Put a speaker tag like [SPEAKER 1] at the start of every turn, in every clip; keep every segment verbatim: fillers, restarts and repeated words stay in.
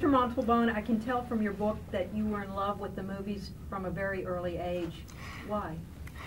[SPEAKER 1] Mister Montalbán, I can tell from your book that you were in love with the movies from a very early age. Why?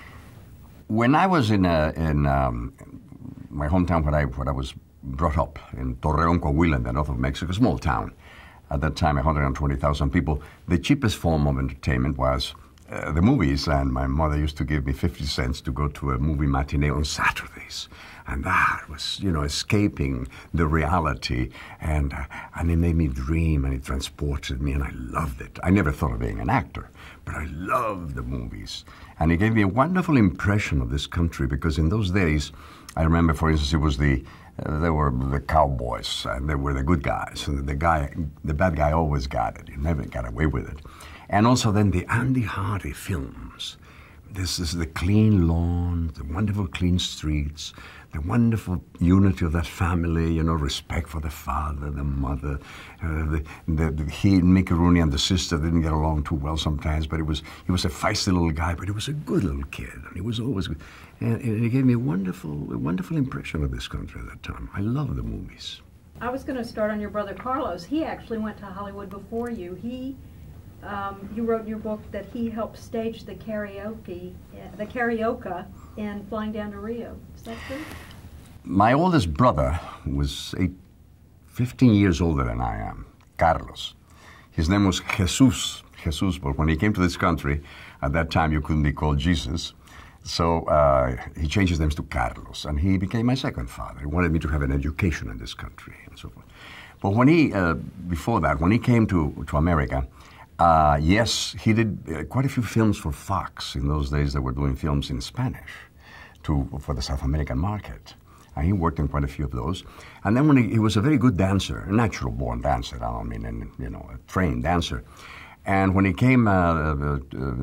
[SPEAKER 2] When I was in, a, in um, my hometown where I, where I was brought up, in Torreón, Coahuila, in the north of Mexico, a small town, at that time one hundred twenty thousand people, the cheapest form of entertainment was uh, the movies, and my mother used to give me fifty cents to go to a movie matinee on Saturdays. And that was, you know, escaping the reality, and uh, and it made me dream, and it transported me, and I loved it. I never thought of being an actor, but I loved the movies. And it gave me a wonderful impression of this country, because in those days, I remember, for instance, it was the, uh, they were the cowboys, and they were the good guys, and the guy, the bad guy always got it. He never got away with it. And also then the Andy Hardy films. This is the clean lawn, the wonderful clean streets, the wonderful unity of that family, you know, respect for the father, the mother. Uh, the, the, the, he, Mickey Rooney, and the sister didn't get along too well sometimes, but it was, he was a feisty little guy, but he was a good little kid, and he was always good. And, and it gave me a wonderful, a wonderful impression of this country at that time. I love the movies.
[SPEAKER 1] I was going to start on your brother Carlos. He actually went to Hollywood before you. He, um, you wrote in your book that he helped stage the karaoke, uh, the karaoke in Flying Down to Rio. Is that true?
[SPEAKER 2] My oldest brother was eight, fifteen years older than I am, Carlos. His name was Jesus, Jesus, but when he came to this country, at that time you couldn't be called Jesus, so uh, he changed his name to Carlos, and he became my second father. He wanted me to have an education in this country, and so forth. But when he, uh, before that, when he came to, to America, uh, yes, he did uh, quite a few films for Fox. In those days, they were doing films in Spanish to, for the South American market. And he worked in quite a few of those. And then when he, he was a very good dancer, a natural-born dancer, I don't mean, and, you know, a trained dancer. And when he came, uh, uh,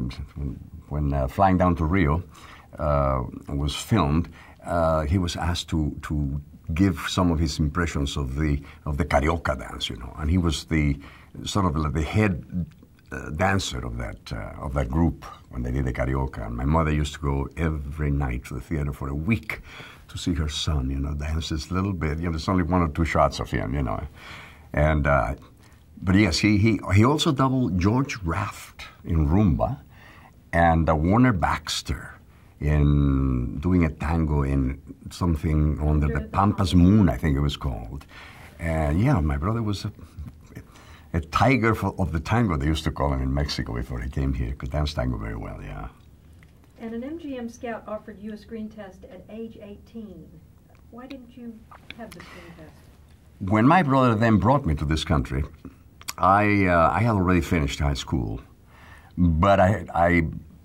[SPEAKER 2] when uh, Flying Down to Rio uh, was filmed, uh, he was asked to to give some of his impressions of the of the carioca dance, you know. And he was the sort of like the head uh, dancer of that uh, of that group when they did the carioca. And my mother used to go every night to the theater for a week to see her son, you know, dance this little bit. You know, there's only one or two shots of him, you know. And, uh, but yes, he, he, he also doubled George Raft in rumba and uh, Warner Baxter in doing a tango in something under the Pampas Moon, I think it was called. And yeah, my brother was a, a tiger for, of the tango, they used to call him in Mexico before he came here. He could dance tango very well, yeah.
[SPEAKER 1] And an M G M scout offered you a screen test at age eighteen. Why didn't you have the screen test?
[SPEAKER 2] When my brother then brought me to this country, I uh, I had already finished high school, but I, I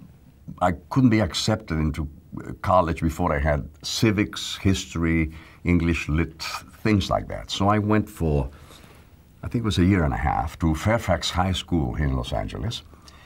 [SPEAKER 2] I couldn't be accepted into college before I had civics, history, English lit, things like that. So I went for, I think it was a year and a half, to Fairfax High School here in Los Angeles,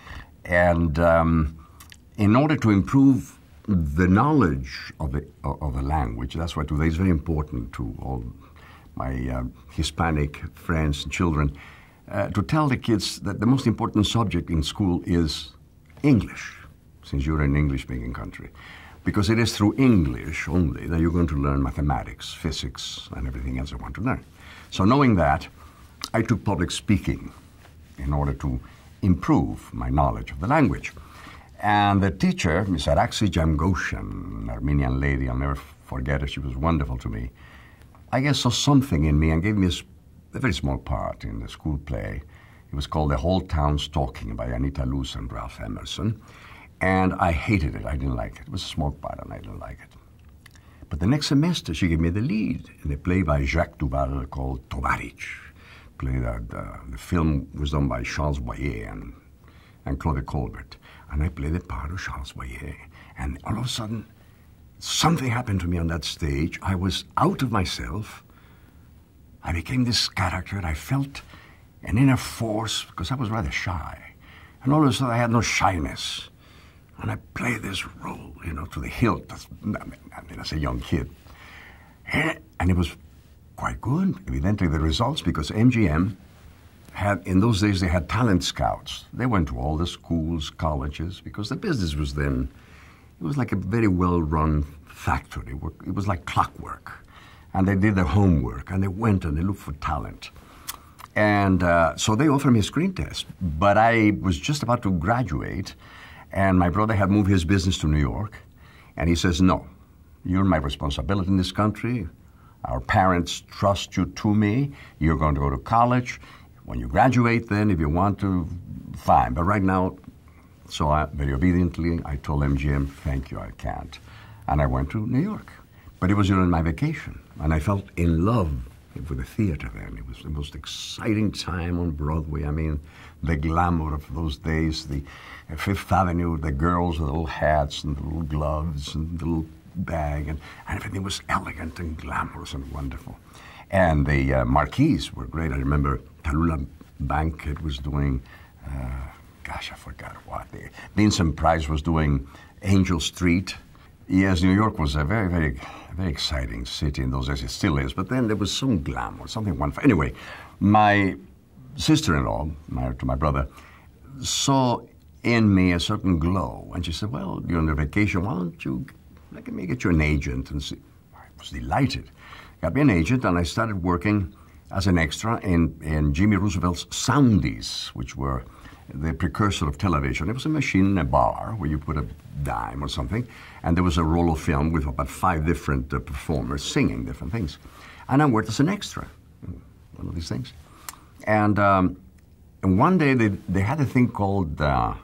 [SPEAKER 2] and Um, in order to improve the knowledge of the, of the language, that's why today is very important to all my uh, Hispanic friends and children, uh, to tell the kids that the most important subject in school is English, since you're an English-speaking country. Because it is through English only that you're going to learn mathematics, physics, and everything else you want to learn. So knowing that, I took public speaking in order to improve my knowledge of the language. And the teacher, Miss Araxi Jamgoshan, an Armenian lady, I'll never forget her, she was wonderful to me, I guess saw something in me and gave me a, a very small part in the school play. It was called The Whole Town's Talking by Anita Loos and Ralph Emerson. And I hated it, I didn't like it. It was a small part and I didn't like it. But the next semester she gave me the lead in a play by Jacques Duval called Tovarich. Play that, uh, the film was done by Charles Boyer and, and Claude Colbert. And I played the part of Charles Boyer. And all of a sudden, something happened to me on that stage. I was out of myself. I became this character. I felt an inner force, because I was rather shy. And all of a sudden, I had no shyness. And I played this role, you know, to the hilt. That's, I mean, as a young kid. And it was quite good, evidently, the results, because M G M had, in those days, they had talent scouts. They went to all the schools, colleges, because the business was then, it was like a very well-run factory. It was like clockwork. And they did their homework, and they went and they looked for talent. And uh, so they offered me a screen test. But I was just about to graduate, and my brother had moved his business to New York. And he says, no, you're my responsibility in this country. Our parents trust you to me. You're going to go to college. When you graduate, then, if you want to, fine. But right now, so I, very obediently, I told him, Jim, thank you, I can't. And I went to New York. But it was during my vacation, and I felt in love with the theater then. It was the most exciting time on Broadway. I mean, the glamour of those days, the Fifth Avenue, the girls with the little hats and the little gloves and the little bag, and, and everything was elegant and glamorous and wonderful. And the uh, marquees were great. I remember Tallulah Bankhead was doing, uh, gosh, I forgot what. The, Vincent Price was doing Angel Street. Yes, New York was a very, very, very exciting city in those days. It still is. But then there was some glamour, something wonderful. Anyway, my sister-in-law, married to my brother, saw in me a certain glow. And she said, well, you're on vacation. Why don't you let me get you an agent? And see. I was delighted. Got me an agent, and I started working as an extra in, in Jimmy Roosevelt's Soundies, which were the precursor of television. It was a machine in a bar where you put a dime or something, and there was a roll of film with about five different uh, performers singing different things. And I worked as an extra, one of these things. And, um, and one day they, they had a thing called uh,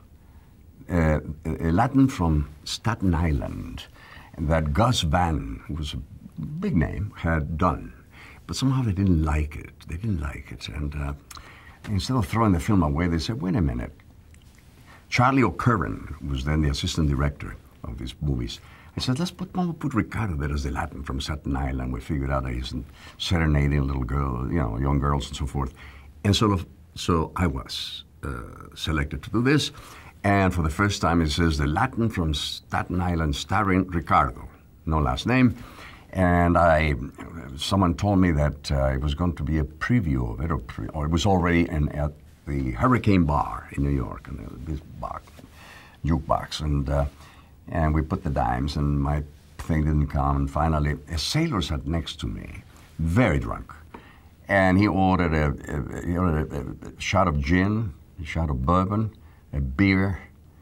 [SPEAKER 2] uh, a Latin from Staten Island that Gus Van, who was a big name, had done. But somehow they didn't like it. They didn't like it. And uh, instead of throwing the film away, they said, wait a minute. Charlie O'Curran was then the assistant director of these movies. I said, let's put, we'll put Ricardo there as the Latin from Staten Island. We figured out that he's serenading little girls, you know, young girls and so forth. And sort of, so I was uh, selected to do this. And for the first time, it says the Latin from Staten Island starring Ricardo. No last name. And I, someone told me that uh, it was going to be a preview of it, or, pre or it was already in, at the Hurricane Bar in New York, and this box, jukebox, and uh, and we put the dimes, and my thing didn't come. And finally, a sailor sat next to me, very drunk, and he ordered a, a, he ordered a, a shot of gin, a shot of bourbon, a beer,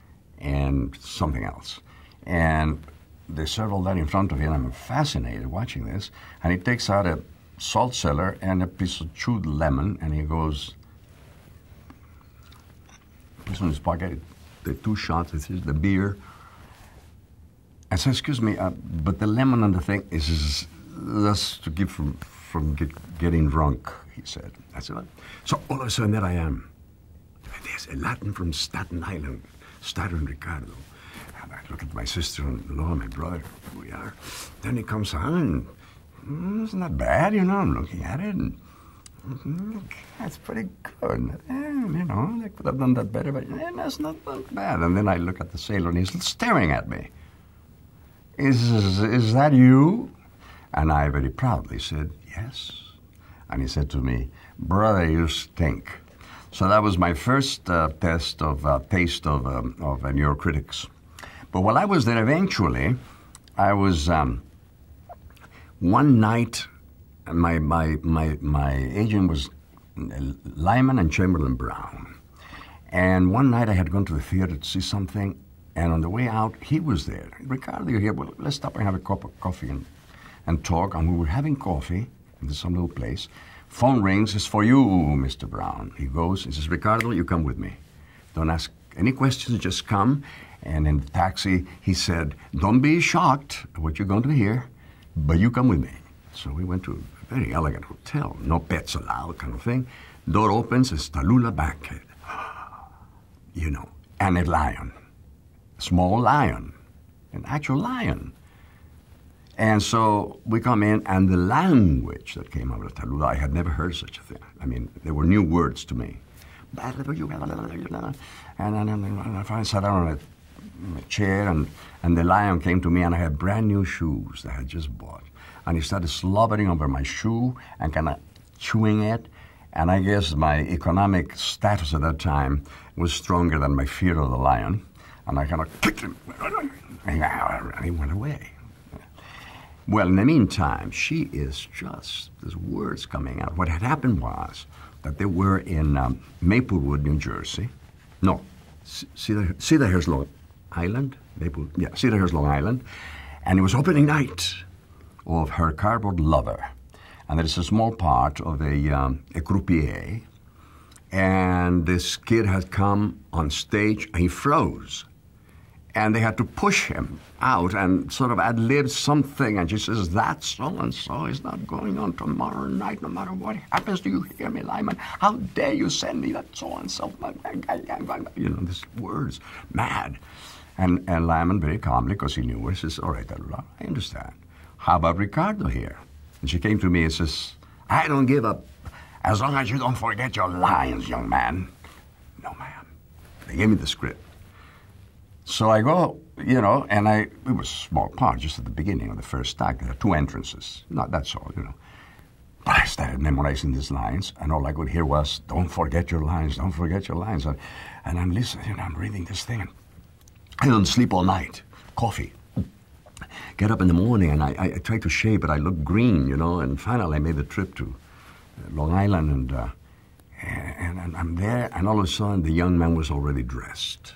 [SPEAKER 2] and something else, and they serve all that in front of you, and I'm fascinated watching this. And he takes out a salt cellar and a piece of chewed lemon, and he goes, puts in his pocket, the two shots, this is the beer. I said, excuse me, uh, but the lemon on the thing is just to keep from, from get, getting drunk, he said. I said, what? So all of a sudden, there I am. There's a Latin from Staten Island, starring Ricardo. I look at my sister-in-law, my brother, here we are. Then he comes on, and mm, it's not bad, you know. I'm looking at it, and mm, that's pretty good. Eh, you know, they could have done that better, but eh, that's not that bad. And then I look at the sailor, and he's staring at me. Is, is that you? And I very proudly said, yes. And he said to me, brother, you stink. So that was my first uh, test of uh, taste of, um, of uh, New York critics. But while I was there, eventually, I was, um, one night, my, my, my, my agent was Lyman and Chamberlain Brown. And one night I had gone to the theater to see something, and on the way out, he was there. Ricardo, you're here, well, let's stop and have a cup of coffee and, and talk. And we were having coffee in some little place. Phone rings, it's for you, Mister Brown. He goes, he says, Ricardo, you come with me. Don't ask any questions, just come. And in the taxi, he said, don't be shocked at what you're going to hear, but you come with me. So we went to a very elegant hotel, no pets allowed kind of thing. Door opens, it's Tallulah Bankhead. You know, and a lion, a small lion, an actual lion. And so we come in, and the language that came out of Tallulah, I had never heard such a thing. I mean, there were new words to me. And, and, and, and I finally sat down on a a chair, and, and the lion came to me, and I had brand new shoes that I had just bought. And he started slobbering over my shoe and kind of chewing it. And I guess my economic status at that time was stronger than my fear of the lion. And I kind of kicked him, and he went away. Well, in the meantime, she is just, there's words coming out. What had happened was, that they were in um, Maplewood, New Jersey. No, C- Cedar, Cedar Hills, Long Island. Maple, yeah, Cedar Hills, Long Island. And it was opening night of Her Cardboard Lover. And there is a small part of a, um, a croupier. And this kid had come on stage and he froze. And they had to push him out and sort of ad-lib something. And she says, that so-and-so is not going on tomorrow night, no matter what happens. Do you hear me, Lyman? How dare you send me that so-and-so? You know, these words, mad. And, and Lyman, very calmly, because he knew her, says, all right, Tallulah, I understand. How about Ricardo here? And she came to me and says, I don't give up as long as you don't forget your lines, young man. No, ma'am. They gave me the script. So I go, you know, and I, it was a small part, just at the beginning of the first act. There are two entrances. Not that's all, you know. But I started memorizing these lines, and all I could hear was, don't forget your lines, don't forget your lines. And, and I'm listening, you know, I'm reading this thing. And I don't sleep all night. Coffee. Get up in the morning, and I, I, I try to shave, but I look green, you know. And finally I made the trip to Long Island, and, uh, and, and I'm there, and all of a sudden the young man was already dressed.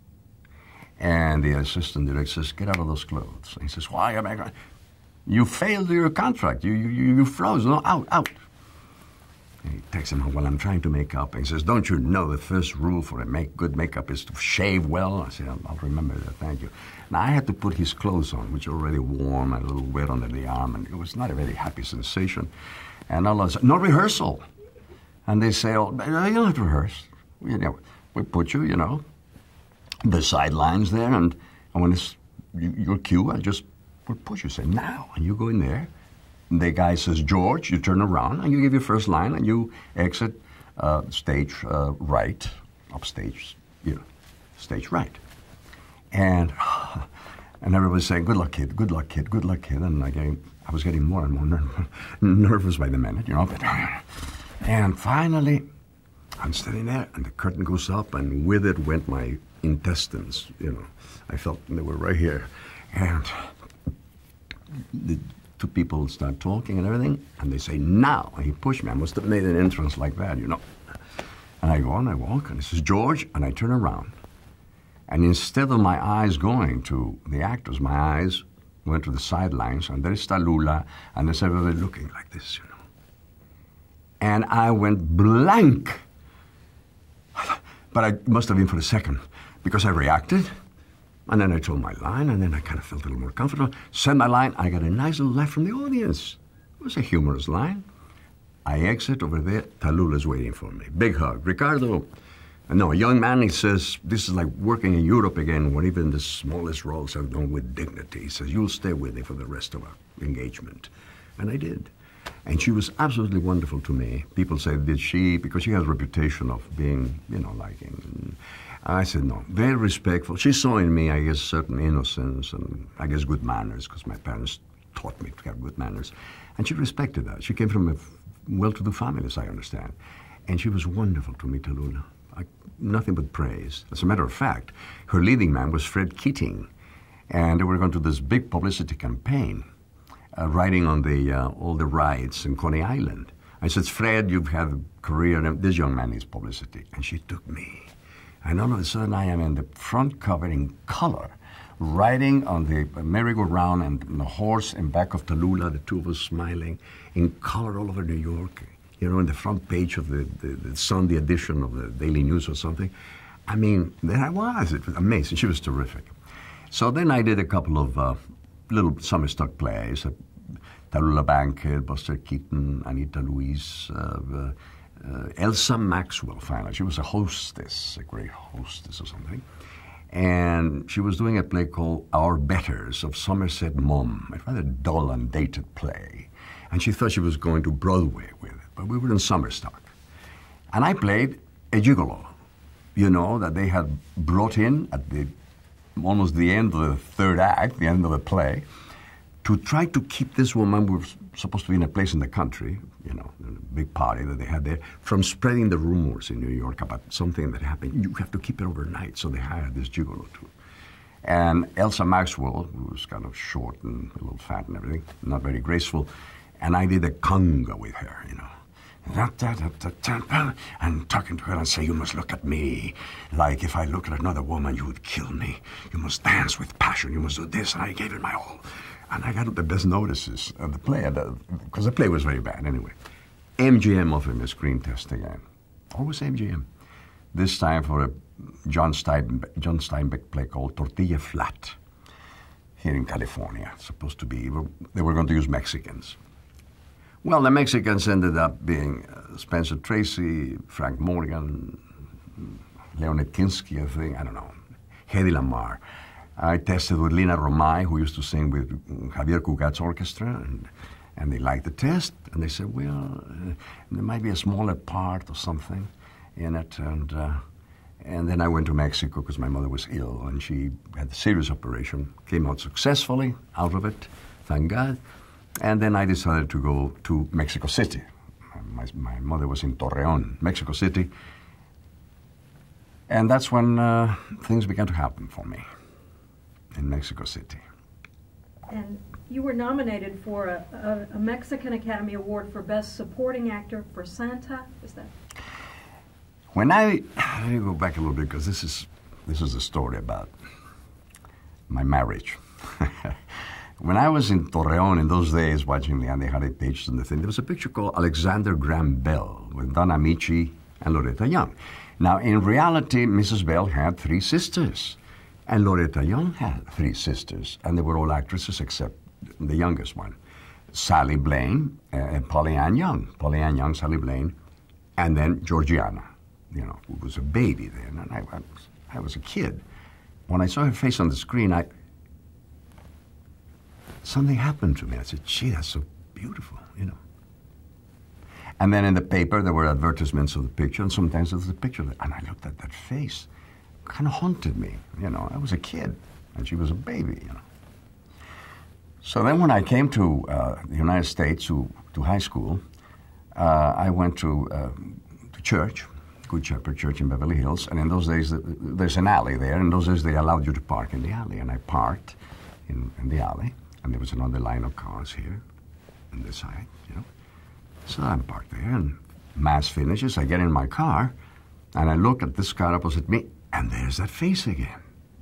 [SPEAKER 2] And the assistant director says, get out of those clothes. And he says, why am I going? You failed your contract. You, you, you froze. No, out, out. And he takes him home while I'm trying to make up. And he says, don't you know the first rule for a make good makeup is to shave well? I said, I'll, I'll remember that, thank you. Now, I had to put his clothes on, which were already warm and a little wet under the arm. And it was not a very happy sensation. And all of a sudden, no rehearsal. And they say, oh, you don't have to rehearse. You know, we put you, you know, the sidelines there, and, and when it's you, your cue, I just would push you, say, now, and you go in there. And the guy says, George, you turn around, and you give your first line, and you exit uh, stage uh, right, upstage, you know, stage right. And and everybody's saying, good luck, kid, good luck, kid, good luck, kid. And I, getting, I was getting more and more ner- nervous by the minute, you know. But, and finally, I'm standing there, and the curtain goes up, and with it went my intestines, you know. I felt they were right here. And the two people start talking and everything, and they say, now. And he pushed me. I must have made an entrance like that, you know. And I go and I walk, and he says, George, and I turn around. And instead of my eyes going to the actors, my eyes went to the sidelines, and there's Tallulah, and there's everybody looking like this, you know. And I went blank. But I must have been for a second, because I reacted, and then I told my line, and then I kind of felt a little more comfortable. Said my line, I got a nice little laugh from the audience. It was a humorous line. I exit over there, Tallulah's waiting for me. Big hug. Ricardo, no, a young man, he says, this is like working in Europe again, where even the smallest roles are done with dignity. He says, you'll stay with me for the rest of our engagement. And I did. And she was absolutely wonderful to me. People say, did she, because she has a reputation of being, you know, liking. I said, no, very respectful. She saw in me, I guess, certain innocence and, I guess, good manners, because my parents taught me to have good manners. And she respected that. She came from a well-to-do family, as I understand. And she was wonderful to me, Tallulah. I, nothing but praise. As a matter of fact, her leading man was Fred Keating. And they were going to this big publicity campaign, uh, riding on the uh, all the rides in Coney Island. I said, Fred, you've had a career, and this young man needs publicity. And she took me. And all of a sudden, I am in the front cover in color, riding on the merry-go-round and the horse in back of Tallulah, the two of us smiling, in color all over New York. You know, in the front page of the, the, the Sunday edition of the Daily News or something. I mean, there I was. It was amazing. She was terrific. So then I did a couple of uh, little summer stock plays. Uh, Tallulah Bankhead, Buster Keaton, Anita Louise, uh, uh, uh, Elsa Maxwell, finally. She was a hostess, a great hostess or something. And she was doing a play called Our Betters of Somerset Maugham, a rather dull and dated play. And she thought she was going to Broadway with it, but we were in summer stock. And I played a gigolo, you know, that they had brought in at the almost the end of the third act, the end of the play, to try to keep this woman, who was supposed to be in a place in the country, you know, a big party that they had there, from spreading the rumors in New York about something that happened. You have to keep it overnight, so they hired this gigolo too. And Elsa Maxwell, who was kind of short and a little fat and everything, not very graceful, and I did a conga with her, you know. and talking to her and say, you must look at me. Like if I look at another woman, you would kill me. You must dance with passion. You must do this. And I gave it my all. And I got the best notices of the play, because the play was very bad anyway. M G M offered me a screen test again. Always M G M. This time for a John Steinbeck, John Steinbeck play called Tortilla Flat here in California. It's supposed to be, they were going to use Mexicans. Well, the Mexicans ended up being uh, Spencer Tracy, Frank Morgan, Leonid Kinski, I think, I don't know, Hedy Lamarr. I tested with Lina Romay, who used to sing with Javier Cugat's orchestra, and, and they liked the test, and they said, well, uh, there might be a smaller part or something in it, and uh, and then I went to Mexico because my mother was ill, and she had a serious operation, came out successfully out of it, thank God. And then I decided to go to Mexico City. My, my mother was in Torreon, Mexico City. And that's when uh, things began to happen for me in Mexico City.
[SPEAKER 1] And you were nominated for a, a, a Mexican Academy Award for Best Supporting Actor for Santa. Is that?
[SPEAKER 2] When I, let me go back a little bit, because this is, this is a story about my marriage. When I was in Torreon in those days watching the Andy Hardy pages and the thing, there was a picture called Alexander Graham Bell with Don Amici and Loretta Young. Now, in reality, Missus Bell had three sisters, and Loretta Young had three sisters, and they were all actresses except the youngest one, Sally Blaine uh, and Polly Ann Young. Polly Ann Young, Sally Blaine, and then Georgiana, you know, who was a baby then, and I, I, was, I was a kid. When I saw her face on the screen, I... something happened to me. I said, gee, that's so beautiful, you know. And then in the paper, there were advertisements of the picture, and sometimes there was a picture of it. And I looked at that face. It kind of haunted me, you know. I was a kid, and she was a baby, you know. So then when I came to uh, the United States, to, to high school, uh, I went to, uh, to church, Good Shepherd Church in Beverly Hills. And in those days, there's an alley there. In those days, they allowed you to park in the alley. And I parked in, in the alley. And there was another line of cars here on this side, you know. So I'm parked there, and Mass finishes. I get in my car, and I look at this car opposite me, and there's that face again.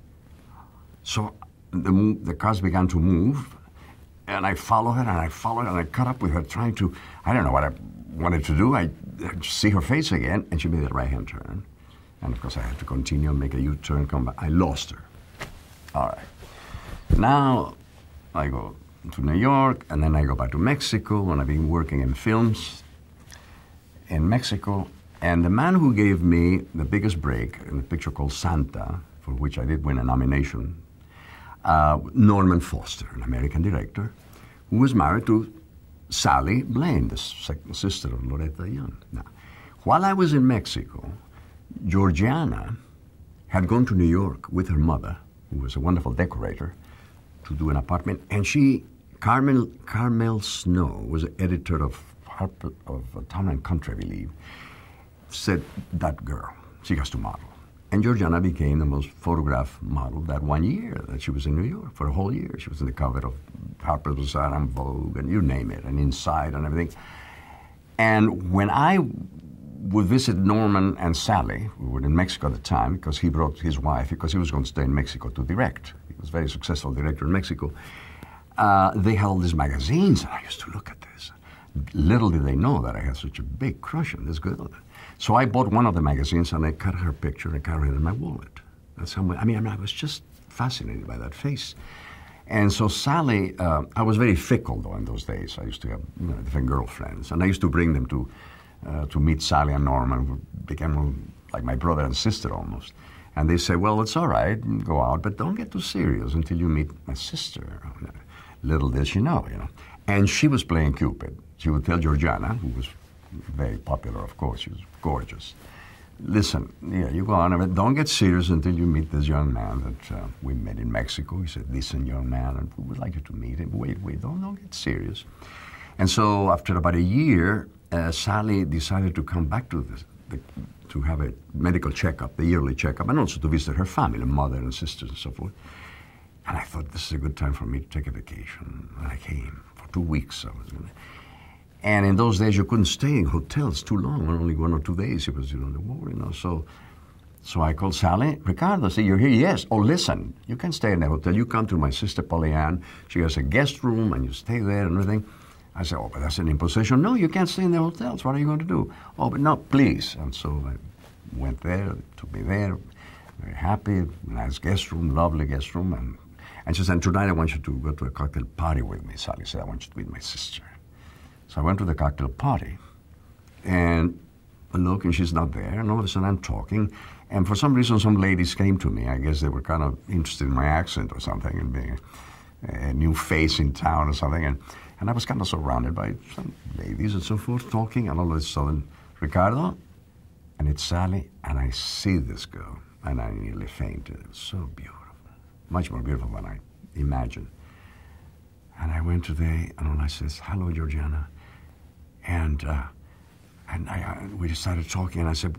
[SPEAKER 2] So the, the cars began to move, and I follow her, and I follow her, and I caught up with her, trying to, I don't know what I wanted to do. I, I see her face again, and she made a right-hand turn. And of course, I had to continue, make a U-turn, come back. I lost her. All right. Now, I go to New York, and then I go back to Mexico, and I've been working in films in Mexico. And the man who gave me the biggest break in a picture called Santa, for which I did win a nomination, uh, Norman Foster, an American director, who was married to Sally Blaine, the second sister of Loretta Young. Now, while I was in Mexico, Georgiana had gone to New York with her mother, who was a wonderful decorator, to do an apartment, and she, Carmel, Carmel Snow, was the editor of Harper, of Town and Country, I believe, said, that girl, she has to model. And Georgiana became the most photographed model that one year that she was in New York, for a whole year. She was in the cover of Harper's Bazaar and Vogue, and you name it, and Inside and everything. And when I would visit Norman and Sally, who were in Mexico at the time, because he brought his wife, because he was going to stay in Mexico to direct. He was a very successful director in Mexico. Uh, they had all these magazines, and I used to look at this. Little did they know that I had such a big crush on this girl. So I bought one of the magazines, and I cut her picture and carried it in my wallet. That's how I mean, I was just fascinated by that face. And so Sally, uh, I was very fickle, though, in those days. I used to have, you know, different girlfriends, and I used to bring them to uh, to meet Sally and Norman, who became like my brother and sister almost. And they say, well, it's all right, go out, but don't get too serious until you meet my sister. Little did she know, you know. And she was playing Cupid. She would tell Georgiana, who was very popular, of course, she was gorgeous. Listen, yeah, you go on, but don't get serious until you meet this young man that uh, we met in Mexico. He said, listen, young man, and we would like you to meet him. Wait, wait, don't, don't get serious. And so after about a year, uh, Sally decided to come back to this, the, to have a medical checkup, the yearly checkup, and also to visit her family, mother and sisters and so forth. And I thought, this is a good time for me to take a vacation. And I came for two weeks. I was gonna, And in those days, you couldn't stay in hotels too long, only one or two days. It was, you know, the war, you know. So, so I called Sally. Ricardo, I said, you're here? Yes. Oh, listen, you can stay in the hotel. You come to my sister, Pollyann. She has a guest room, and you stay there and everything. I said, oh, but that's an imposition. No, you can't stay in the hotels. What are you going to do? Oh, but no, please. And so I went there, took me there, very happy, nice guest room, lovely guest room. And, and she said, tonight I want you to go to a cocktail party with me. Sally said, I want you to meet my sister. So I went to the cocktail party, and I look, and she's not there, and all of a sudden I'm talking, and for some reason some ladies came to me. I guess they were kind of interested in my accent or something, and being a, a new face in town or something, and, and I was kind of surrounded by some ladies and so forth, talking, and all of a sudden, Ricardo, and it's Sally, and I see this girl, and I nearly fainted. It was so beautiful, much more beautiful than I imagined. And I went today, and all I says, hello, Georgiana. And uh, and I, uh, we just started talking, and I said,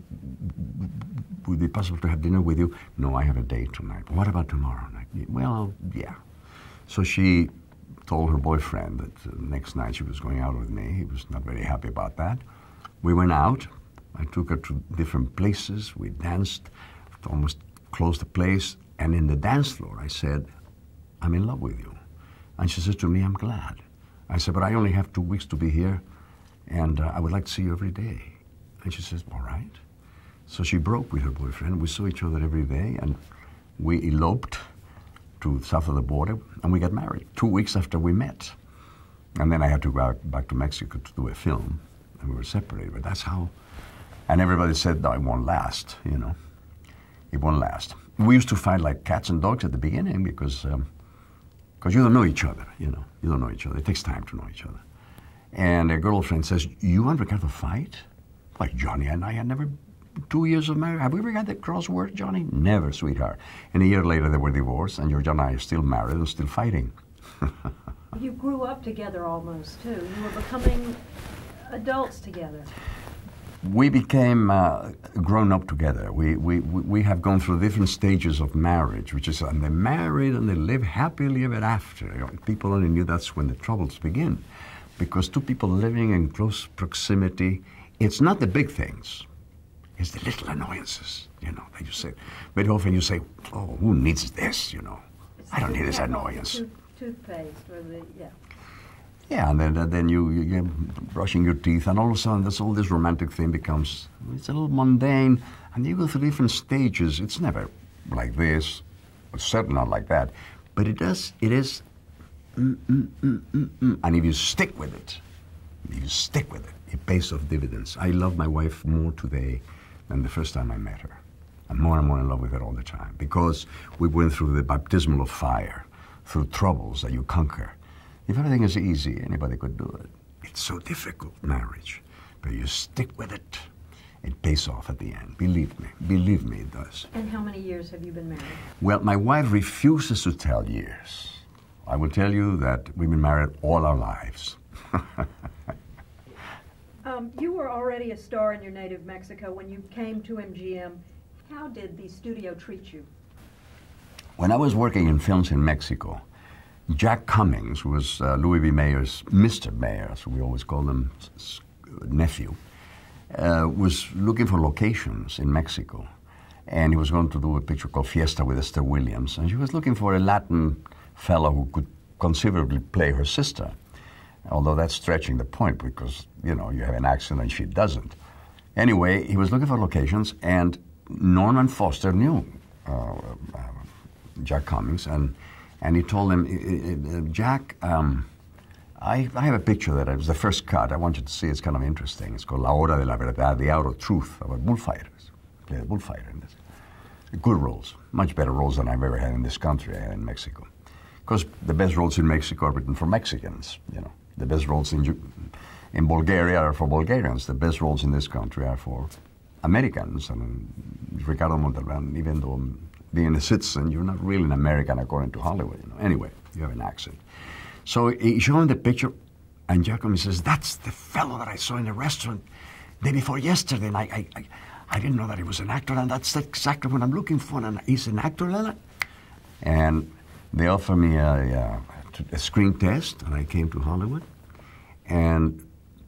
[SPEAKER 2] would it be possible to have dinner with you? No, I have a date tonight. What about tomorrow night? Well, yeah. So she told her boyfriend that uh, next night she was going out with me. He was not very happy about that. We went out. I took her to different places. We danced, almost closed the place. And in the dance floor, I said, I'm in love with you. And she says to me, I'm glad. I said, but I only have two weeks to be here, and uh, I would like to see you every day. And she says, all right. So she broke with her boyfriend. We saw each other every day, and we eloped to south of the border, and we got married two weeks after we met. And then I had to go out, back to Mexico to do a film, and we were separated. But that's how, and everybody said, no, it won't last, you know. It won't last. We used to fight like cats and dogs at the beginning because um, cause you don't know each other, you know. You don't know each other. It takes time to know each other. And a girlfriend says, you and Ricardo fight? Like, Johnny and I had never, two years of marriage. Have we ever had the crossword, Johnny? Never, sweetheart. And a year later, they were divorced, and Georgia and I are still married and still fighting.
[SPEAKER 1] You grew up together almost, too. You were becoming adults together.
[SPEAKER 2] We became uh, grown up together. We, we, we have gone through different stages of marriage, which is, and they married and they live happily ever after. You know, people only knew that's when the troubles begin. Because two people living in close proximity, it's not the big things. It's the little annoyances, you know, that you say. Very often you say, oh, who needs this, you know?
[SPEAKER 1] It's
[SPEAKER 2] I don't need this annoyance.
[SPEAKER 1] Tooth, toothpaste or the, yeah.
[SPEAKER 2] Yeah, and then, then you, you, you're brushing your teeth, and all of a sudden, this, all this romantic thing becomes, it's a little mundane, and you go through different stages. It's never like this, it's certainly not like that, but it does, it is, mm, mm, mm, mm, mm. And if you stick with it, if you stick with it, it pays off dividends. I love my wife more today than the first time I met her. I'm more and more in love with her all the time, because we went through the baptismal of fire, through troubles that you conquer. If everything is easy, anybody could do it. It's so difficult, marriage. But you stick with it. It pays off at the end. Believe me. Believe me, it does.
[SPEAKER 1] And how many years have you been married?
[SPEAKER 2] Well, my wife refuses to tell years. I will tell you that we've been married all our lives.
[SPEAKER 1] um, you were already a star in your native Mexico when you came to M G M. How did the studio treat you?
[SPEAKER 2] When I was working in films in Mexico, Jack Cummings, who was uh, Louis B. Mayer's Mister Mayer, so we always call him nephew, uh, was looking for locations in Mexico. And he was going to do a picture called Fiesta with Esther Williams. And she was looking for a Latin fellow who could conceivably play her sister. Although that's stretching the point because, you know, you have an accent and she doesn't. Anyway, he was looking for locations, and Norman Foster knew uh, uh, Jack Cummings, and And he told him, Jack, um, I, I have a picture that it was the first cut. I want you to see. It's kind of interesting. It's called La Hora de la Verdad, the Hour of Truth, about bullfighters. Play a bullfighter in this. Good roles, much better roles than I've ever had in this country and in Mexico. Because the best roles in Mexico are written for Mexicans. You know, the best roles in in Bulgaria are for Bulgarians. The best roles in this country are for Americans. And Ricardo Montalbán, even though being a citizen, you're not really an American according to Hollywood. You know. Anyway, you have an accent. So he showed him the picture, and Giacomo says, "That's the fellow that I saw in the restaurant day before yesterday. And I, I, I, I didn't know that he was an actor, and that's exactly what I'm looking for. And he's an actor, Lila." And they offered me a, a, a screen test, and I came to Hollywood. And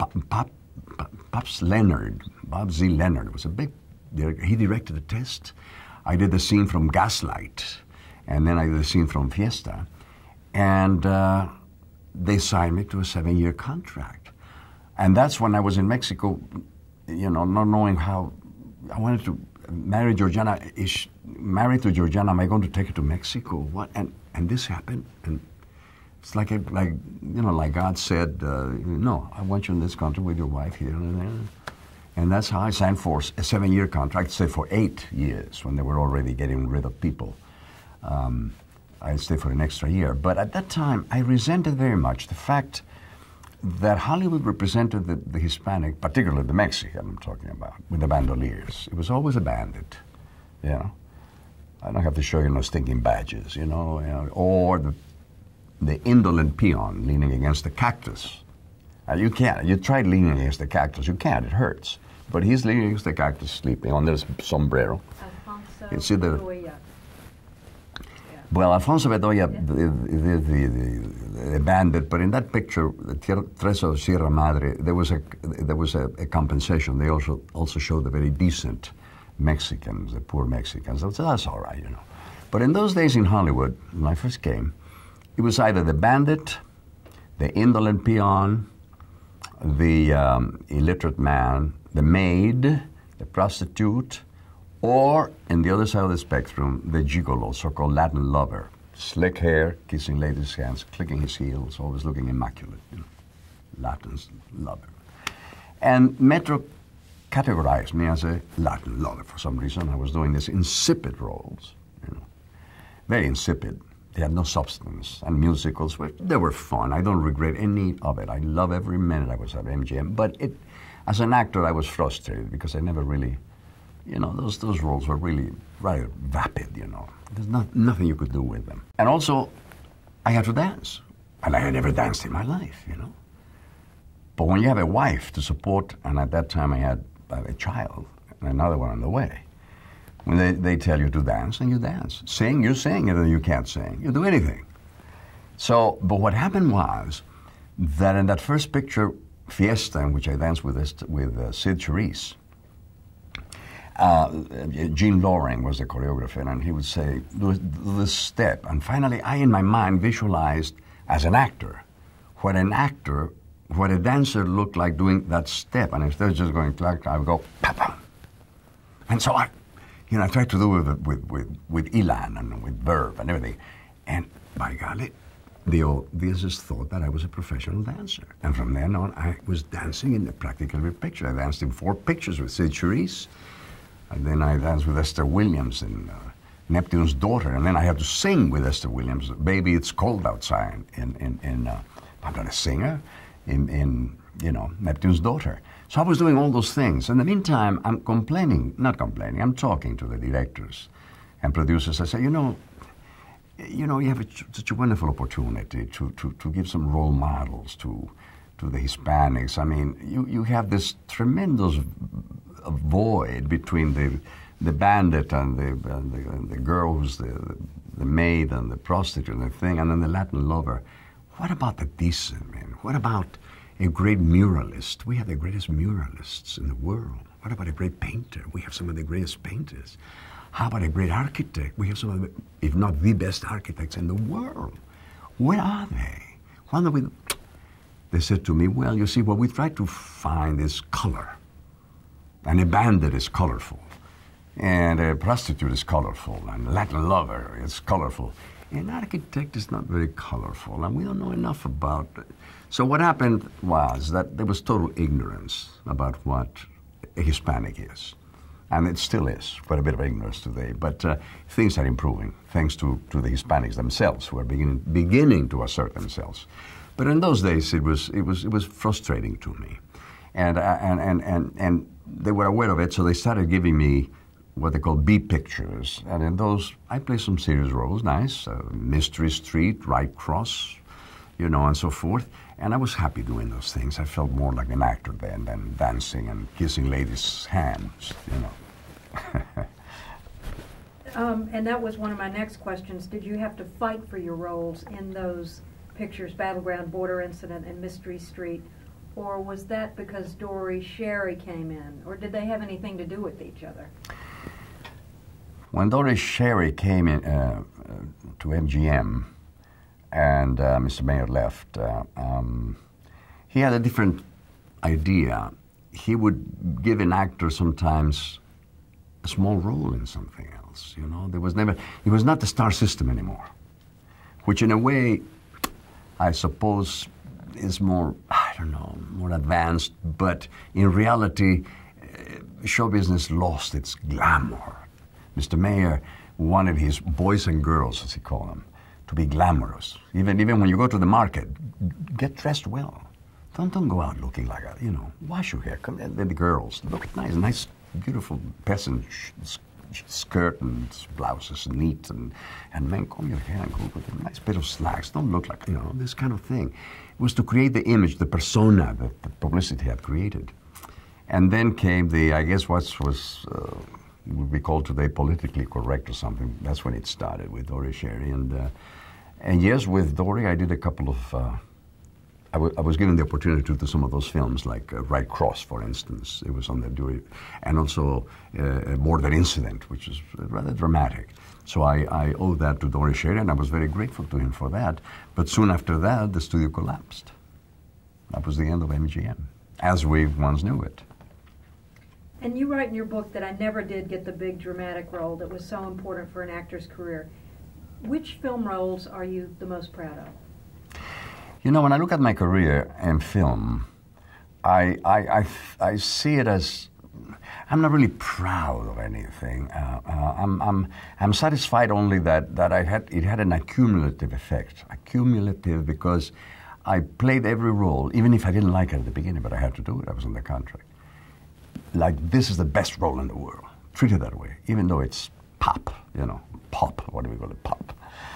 [SPEAKER 2] Pop, Pop, Pops Leonard, Bob Z. Leonard was a big, he directed the test. I did the scene from Gaslight, and then I did the scene from Fiesta. And uh, they signed me to a seven-year contract. And that's when I was in Mexico, you know, not knowing how, I wanted to marry Georgiana. Is she, married to Georgiana, am I going to take her to Mexico? What? And and this happened, and it's like, a, like you know, like God said, uh, no, I want you in this country with your wife here and there. And that's how I signed for a seven-year contract, stayed for eight years when they were already getting rid of people. Um, I stayed for an extra year. But at that time, I resented very much the fact that Hollywood represented the, the Hispanic, particularly the Mexican I'm talking about, with the bandoliers. It was always a bandit, you know. I don't have to show you no stinking badges, you know, you know or the, the indolent peon leaning against the cactus. Uh, you can't. You tried leaning against the cactus. You can't. It hurts. But he's leaning against the cactus, sleeping on his sombrero.
[SPEAKER 1] Alfonso
[SPEAKER 2] You see the,
[SPEAKER 1] Bedoya.
[SPEAKER 2] Well, Alfonso Bedoya, yeah. the, the, the, the, the bandit, but in that picture, the Treso Sierra Madre, there was a there was a, a compensation. They also also showed the very decent Mexicans, the poor Mexicans. So that's all right, you know. But in those days in Hollywood, when I first came, it was either the bandit, the indolent peon, the um, illiterate man, the maid, the prostitute, or, in the other side of the spectrum, the gigolo, so-called Latin lover. Slick hair, kissing ladies' hands, clicking his heels, always looking immaculate, you know. Latin lover. And Metro categorized me as a Latin lover for some reason. I was doing these insipid roles, you know. Very insipid. They had no substance. And musicals, were, they were fun. I don't regret any of it. I love every minute I was at M G M. But it, as an actor, I was frustrated because I never really... You know, those those roles were really rather vapid, you know. There's not, nothing you could do with them. And also, I had to dance. And I had never danced in my life, you know. But when you have a wife to support, and at that time I had a child, and another one on the way, when they, they tell you to dance, and you dance. Sing, you sing, and then you can't sing. You do anything. So, but what happened was that in that first picture, Fiesta, in which I danced with, this, with uh, Sid Charisse, Uh, Gene Loring was the choreographer, and he would say, do this step. And finally, I, in my mind, visualized as an actor what an actor, what a dancer looked like doing that step. And instead of just going clack, I would go, papa. And so I, you know, I tried to do it with, with, with, with elan and with verb and everything. And by golly, the audiences thought that I was a professional dancer. And from then on, I was dancing in the practically every picture. I danced in four pictures with Sid Charisse. And then I danced with Esther Williams in uh, Neptune's Daughter. And then I had to sing with Esther Williams, Baby, It's Cold Outside, in, in, in uh, I'm not a singer, in, in, you know, Neptune's Daughter. So I was doing all those things. In the meantime, I'm complaining, not complaining, I'm talking to the directors and producers. I say, you know, you know, you have a, such a wonderful opportunity to, to, to give some role models to, to the Hispanics. I mean, you, you have this tremendous a void between the the bandit and the and the, and the girl who's the, the the maid and the prostitute and the thing, and then the Latin lover. What about the decent man? What about a great muralist? We have the greatest muralists in the world. What about a great painter? We have some of the greatest painters. How about a great architect? We have some of the, if not the best architects in the world. Where are they? Why don't we? They said to me, well, you see, what we try to find is color. And a bandit is colorful, and a prostitute is colorful, and a Latin lover is colorful. An architect is not very colorful, and we don't know enough about it. So what happened was that there was total ignorance about what a Hispanic is. And it still is, quite a bit of ignorance today. But uh, things are improving, thanks to, to the Hispanics themselves, who are beginning, beginning to assert themselves. But in those days, it was, it was, it was frustrating to me. And, uh, and, and, and, and they were aware of it, so they started giving me what they call B pictures. And in those, I played some serious roles, nice, uh, Mystery Street, Right Cross, you know, and so forth. And I was happy doing those things. I felt more like an actor then than dancing and kissing ladies' hands, you know.
[SPEAKER 1] um, and that was one of my next questions. Did you have to fight for your roles in those pictures, Battleground, Border Incident, and Mystery Street? or was that because Dory Sherry came in, or did they have anything to do with each other?
[SPEAKER 2] When Dory Sherry came in uh, to M G M and uh, Mister Mayer left, uh, um, he had a different idea. He would give an actor sometimes a small role in something else, you know. There was never, it was not the star system anymore, which in a way, I suppose, is more, I don't know, more advanced, but in reality, uh, show business lost its glamour. Mister Mayer wanted his boys and girls, as he called them, to be glamorous. Even, even when you go to the market, get dressed well. Don't, don't go out looking like a, you know, wash your hair. Come, the, the girls, look nice, nice, beautiful peasant sh sh skirt and blouses, neat, and, and men, comb your hair and go with a nice pair of slacks. Don't look like, you know, this kind of thing. It was to create the image, the persona that the publicity had created. And then came the, I guess what was, uh, would be called today politically correct or something. That's when it started with Dory Sherry. And, uh, and yes, with Dory, I did a couple of, uh, I, I was given the opportunity to do some of those films, like uh, Right Cross, for instance. It was on the Dory, and also uh, Border Incident, which is rather dramatic. So I, I owe that to Dory Sherry, and I was very grateful to him for that. But soon after that, the studio collapsed. That was the end of M G M, as we once knew it.
[SPEAKER 1] And you write in your book that I never did get the big dramatic role that was so important for an actor's career. Which film roles are you the most proud of?
[SPEAKER 2] You know, when I look at my career in film, I, I, I, I see it as, I'm not really proud of anything. Uh, uh, I'm, I'm, I'm satisfied only that, that I had, it had an accumulative effect. Accumulative because I played every role, even if I didn't like it at the beginning, but I had to do it. I was in the contract. Like, this is the best role in the world. Treat it that way, even though it's pop, you know, pop, what do we call it, pop.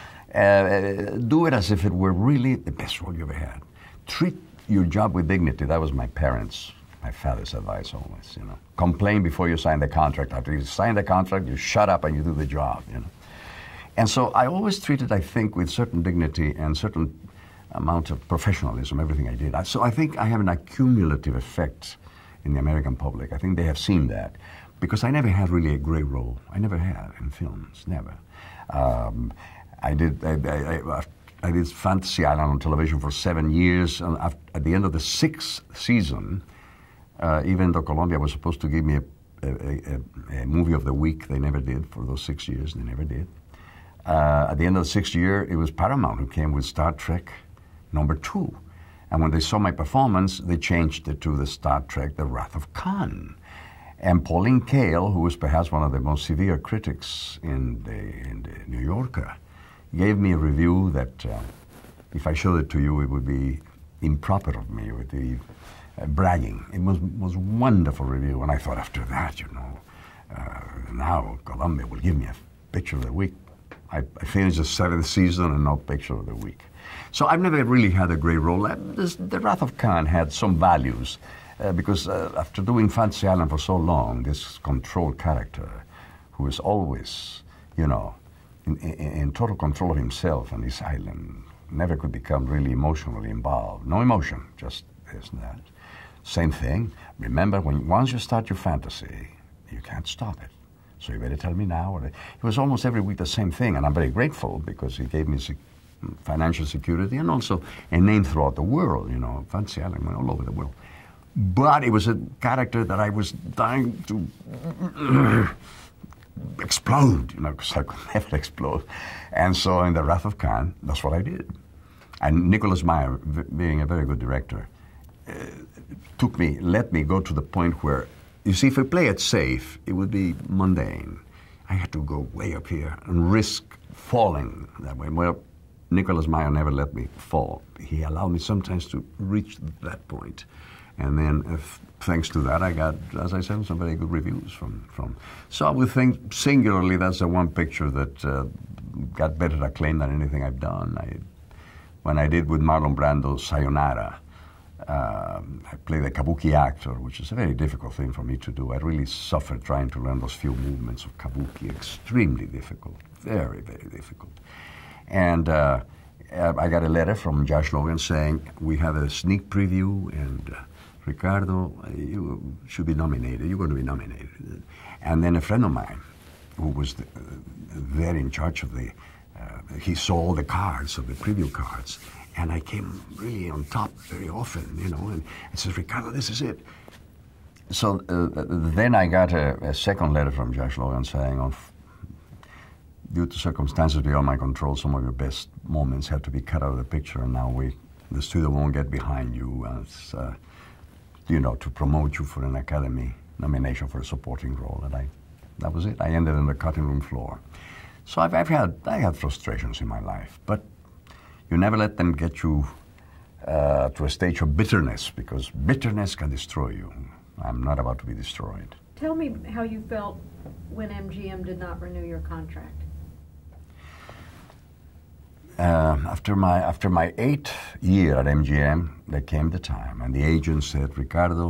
[SPEAKER 2] Uh, do it as if it were really the best role you ever had. Treat your job with dignity. That was my parents, my father's advice always, you know. Complain before you sign the contract. After you sign the contract, you shut up and you do the job, you know. And so I always treated, I think, with certain dignity and certain amount of professionalism, everything I did. So I think I have an accumulative effect in the American public. I think they have seen that. Because I never had really a great role. I never had in films, never. Um, I did I, I, I did Fantasy Island on television for seven years, and at the end of the sixth season, uh, even though Columbia was supposed to give me a, a, a, a movie of the week, they never did for those six years. They never did. Uh, at the end of the sixth year, it was Paramount who came with Star Trek number two, and when they saw my performance, they changed it to the Star Trek: The Wrath of Khan. And Pauline Kael, who was perhaps one of the most severe critics in the, in the New Yorker, gave me a review that, uh, if I showed it to you, it would be improper of me. It would be uh, bragging. It was was wonderful review. And I thought, after that, you know, uh, now Columbia will give me a picture of the week. I, I finished the seventh season and no picture of the week. So I've never really had a great role. This, the Wrath of Khan had some values. Uh, because uh, after doing Fantasy Island for so long, this controlled character who is always, you know, in, in, in total control of himself and his island, never could become really emotionally involved. No emotion, just this and that. Same thing. Remember, when once you start your fantasy, you can't stop it. So you better tell me now. It was almost every week the same thing, and I'm very grateful because he gave me sec financial security and also a name throughout the world. You know, Fantasy Island went all over the world. But it was a character that I was dying to explode, you know, because I could never explode. And so in The Wrath of Khan, that's what I did. And Nicholas Meyer, being a very good director, uh, took me, let me go to the point where, you see, if we play it safe, it would be mundane. I had to go way up here and risk falling that way. Well, Nicholas Meyer never let me fall. He allowed me sometimes to reach that point. And then, if, thanks to that, I got, as I said, some very good reviews from. from. So I would think, singularly, that's the one picture that uh, got better acclaim than anything I've done. I, when I did with Marlon Brando Sayonara, uh, I played a kabuki actor, which is a very difficult thing for me to do. I really suffered trying to learn those few movements of kabuki. Extremely difficult, very, very difficult. And uh, uh, I got a letter from Josh Logan saying, we have a sneak preview, and uh, Ricardo, you should be nominated. You're going to be nominated. And then a friend of mine, who was the, uh, there in charge of the, uh, he saw all the cards, of the preview cards, and I came really on top very often, you know, and it says, Ricardo, this is it. So uh, then I got a, a second letter from Josh Logan saying, oh, due to circumstances beyond my control, some of your best moments have to be cut out of the picture, and now we, the studio won't get behind you, as, uh, you know, to promote you for an Academy nomination for a supporting role. And I, that was it. I ended on the cutting room floor. So I've, I've had, I had frustrations in my life, but you never let them get you uh, to a stage of bitterness, because bitterness can destroy you. I'm not about to be destroyed.
[SPEAKER 1] Tell me how you felt when M G M did not renew your contract.
[SPEAKER 2] Uh, after my after my eighth year at M G M, there came the time, and the agent said, Ricardo,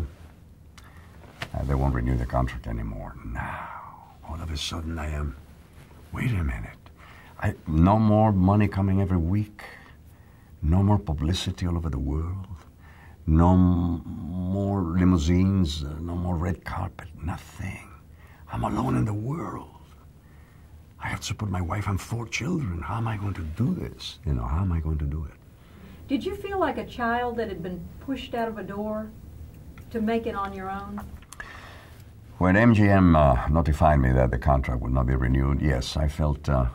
[SPEAKER 2] uh, they won't renew the contract anymore. Now, all of a sudden, I am, wait a minute, I, no more money coming every week, no more publicity all over the world, no m- more limousines, uh, no more red carpet, nothing. I'm alone in the world. I have to support my wife and four children. How am I going to do this? You know, how am I going to do it?
[SPEAKER 1] Did you feel like a child that had been pushed out of a door to make it on your own?
[SPEAKER 2] When M G M uh, notified me that the contract would not be renewed, yes, I felt uh,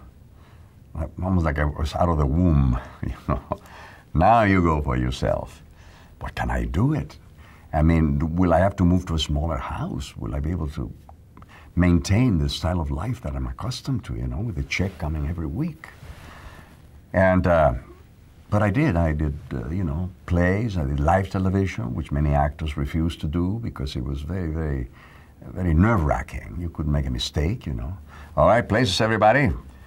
[SPEAKER 2] almost like I was out of the womb. You know, now you go for yourself. But can I do it? I mean, will I have to move to a smaller house? Will I be able to maintain the style of life that I'm accustomed to, you know, with a check coming every week? And, uh, but I did. I did, uh, you know, plays. I did live television, which many actors refused to do because it was very, very, very nerve-wracking. You couldn't make a mistake, you know. All right, places, everybody.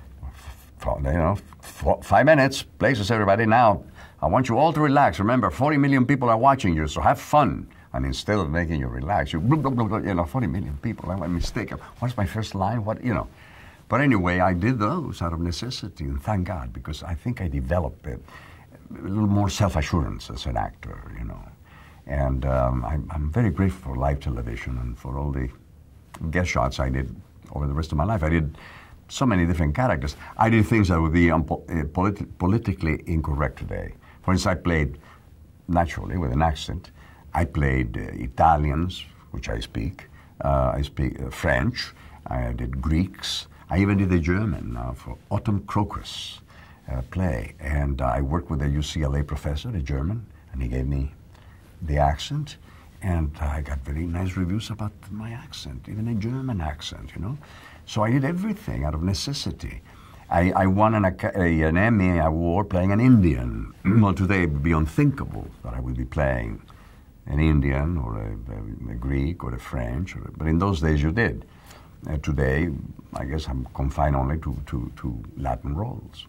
[SPEAKER 2] You know, four, five minutes, places, everybody. Now, I want you all to relax. Remember, forty million people are watching you, so have fun. And instead of making you relax, you, blah, blah, blah, blah, you know, forty million people, I made a mistake. What's my first line? What, you know. But anyway, I did those out of necessity, and thank God, because I think I developed it, a little more self-assurance as an actor, you know. And um, I'm, I'm very grateful for live television and for all the guest shots I did over the rest of my life. I did so many different characters. I did things that would be um, uh, politi- politically incorrect today. For instance, I played, naturally, with an accent, I played uh, Italians, which I speak. Uh, I speak uh, French. I did Greeks. I even did a German uh, for Autumn Crocus uh, play. And uh, I worked with a U C L A professor, a German, and he gave me the accent. And uh, I got very nice reviews about my accent, even a German accent, you know. So I did everything out of necessity. I, I won an, a, an Emmy award playing an Indian. Well, today it would be unthinkable that I would be playing an Indian or a, a, a Greek or a French, or a, but in those days you did. Uh, today, I guess I'm confined only to, to, to Latin roles.